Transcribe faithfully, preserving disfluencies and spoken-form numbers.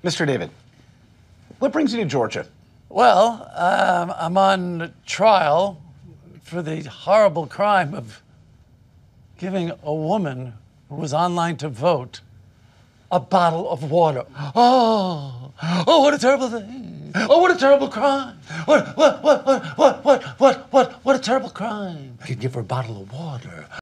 Mister David, what brings you to Georgia? Well, um, I'm on trial for the horrible crime of giving a woman who was online to vote a bottle of water. Oh, oh, what a terrible thing. Oh, what a terrible crime. What, what, what, what, what, what, what, what, what a terrible crime. I could give her a bottle of water.